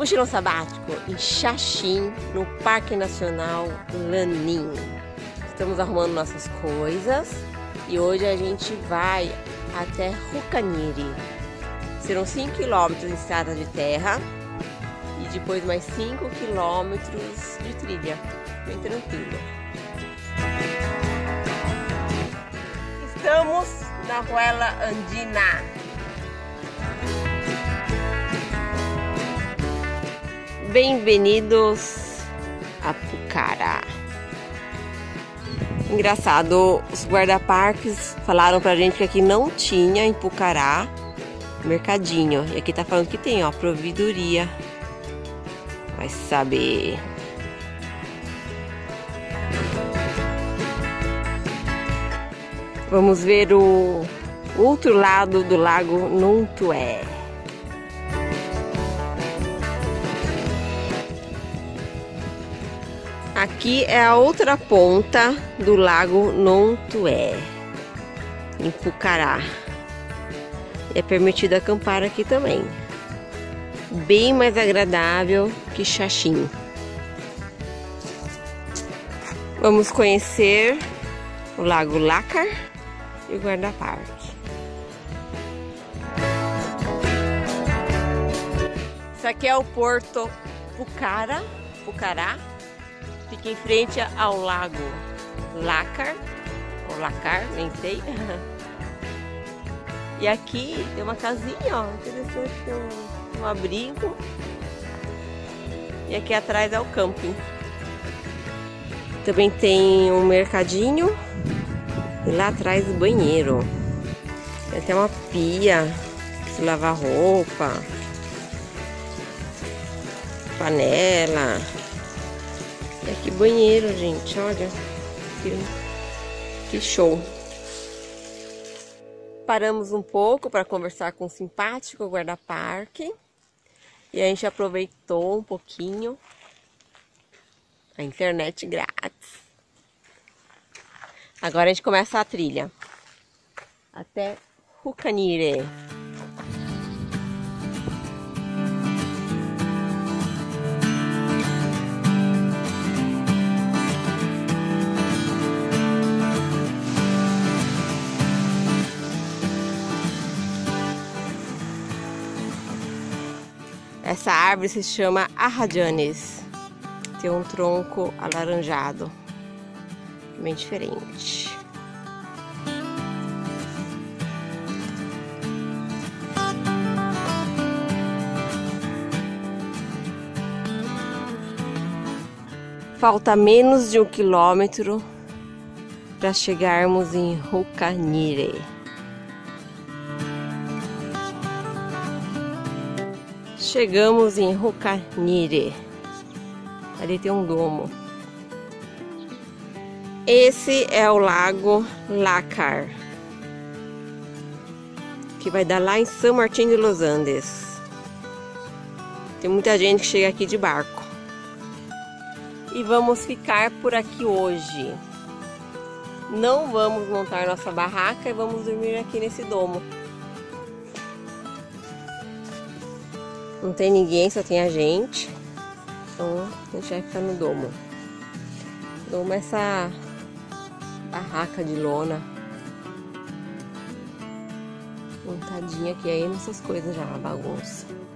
mochilão sabático em Xaxim, no Parque Nacional Lanín. Estamos arrumando nossas coisas e hoje a gente vai até Rucaniri. Serão 5 km de estrada de terra e depois mais 5 km de trilha, bem tranquilo. Estamos na Ruela Andina. Bem-vindos a Pucará. Engraçado, os guarda-parques falaram pra gente que aqui não tinha em Pucará mercadinho. E aqui tá falando que tem, ó, providoria. Vai saber. Vamos ver o outro lado do lago Nontué. Aqui é a outra ponta do lago Nontué, em Pucará. É permitido acampar aqui também. Bem mais agradável que Xaxim. Vamos conhecer o Lago Lácar e o guarda-parque. Isso aqui é o Porto Pucará. Fica em frente ao Lago Lácar, ou Lácar, nem sei. E aqui tem uma casinha, ó, interessante, tem um abrigo. E aqui atrás é o camping. Também tem um mercadinho e lá atrás o banheiro. Tem até uma pia de lavar roupa, panela. E aqui banheiro, gente, olha, que show. Paramos um pouco para conversar com o simpático guarda-parque. E a gente aproveitou um pouquinho a internet grátis. Agora a gente começa a trilha até Rucaniri. Essa árvore se chama Arradianes. Tem um tronco alaranjado, bem diferente. Falta menos de 1 quilômetro para chegarmos em Rucaniri. Chegamos em Rucaniri. Ali tem um domo. Esse é o Lago Lácar, que vai dar lá em São Martín de los Andes. Tem muita gente que chega aqui de barco. E vamos ficar por aqui hoje. Não vamos montar nossa barraca e vamos dormir aqui nesse domo. Não tem ninguém, só tem a gente. Então a gente vai ficar no domo. O domo é essa barraca de lona montadinha aqui, aí nessas coisas já, bagunça.